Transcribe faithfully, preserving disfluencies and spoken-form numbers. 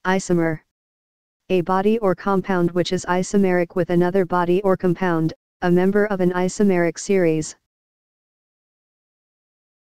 Isomer. A body or compound which is isomeric with another body or compound, a member of an isomeric series.